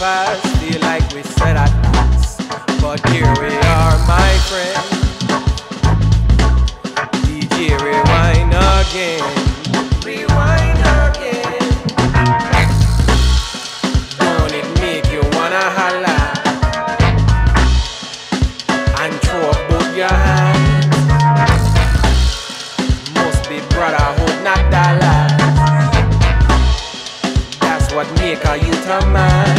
fast, feel like we said at last. But here we are, my friend. DJ, rewind again. Rewind again. Don't it make you wanna holla and throw up both your hands? Must be brotherhood, not dollars. That's what make a youth a man.